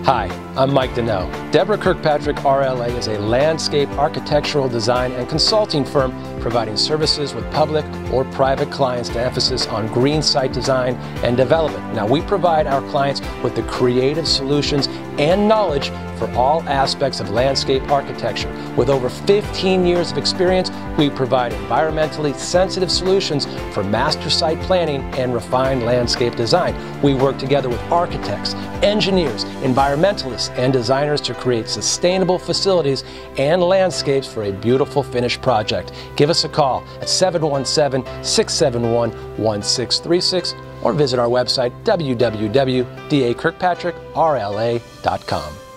Hi, I'm Mike Deneau. Deborah Kirkpatrick RLA is a landscape architectural design and consulting firm providing services with public or private clients to emphasis on green site design and development. Now, we provide our clients with the creative solutions and knowledge for all aspects of landscape architecture. With over 15 years of experience, we provide environmentally sensitive solutions for master site planning and refined landscape design. We work together with architects, engineers, environmentalists, and designers to create sustainable facilities and landscapes for a beautiful finished project. Give us a call at 717-671-1636 or visit our website www.dakirkpatrickrla.com.